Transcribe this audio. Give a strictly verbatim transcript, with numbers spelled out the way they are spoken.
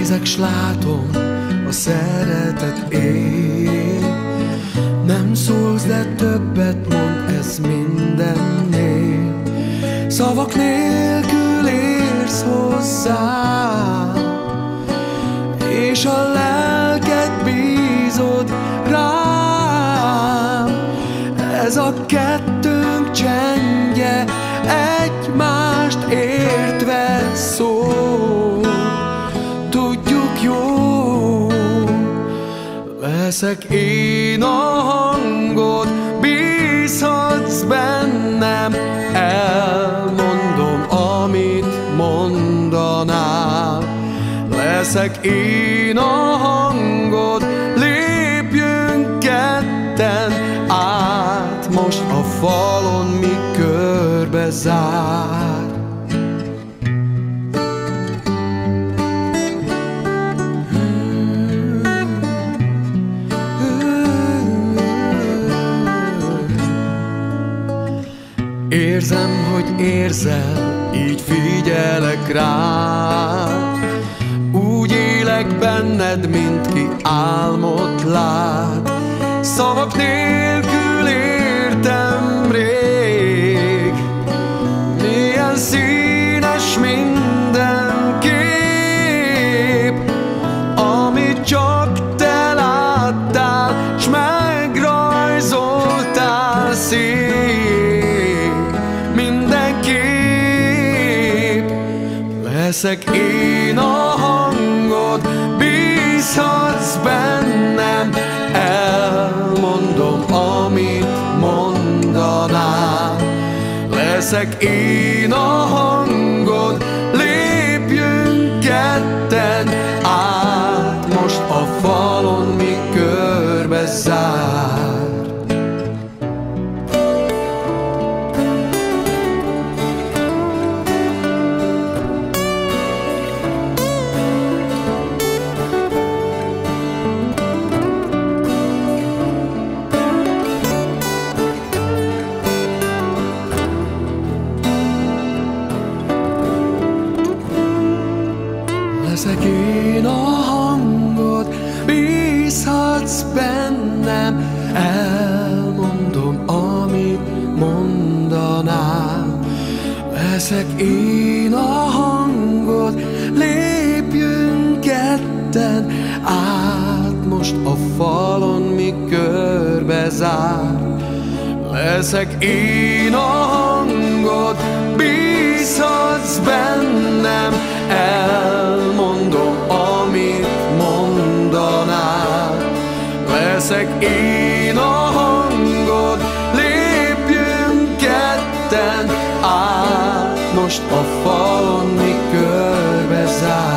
Nézek s látom, a szeretet él. Nem szólsz, de többet mond, ez mindennél. Szavak nélkül érsz hozzám, és a lelked bízod rám. Ez a kettőnk csendje egymást értve szól. Tudjuk jó, leszek én a hangod, bízhatsz bennem, elmondom, amit mondanál. Leszek én a hangod, lépjünk ketten át most a falon, mi körbe zár. Érzem, hogy érzel, így figyelek rád. Úgy élek benned, mint ki álmot lát. Szavak nélkül értem rég, milyen színes minden kép, amit csak te láttál, s megrajzoltál szép mindenképp. Leszek én a hangod, bízhatsz bennem, elmondom, amit mondanál. Leszek én a hangod, lépjünk ketten át most a falon, mi körbe zár. Leszek én a hangod, bízhatsz bennem, elmondom, amit mondanál. Leszek én a hangod, lépjünk ketten át most a falon, mi körbe zár. Leszek én a hangod, bízhatsz bennem, elmondom, amit mondanál. Leszek én a hangod, lépjünk ketten át most a falon, mi körbe zár.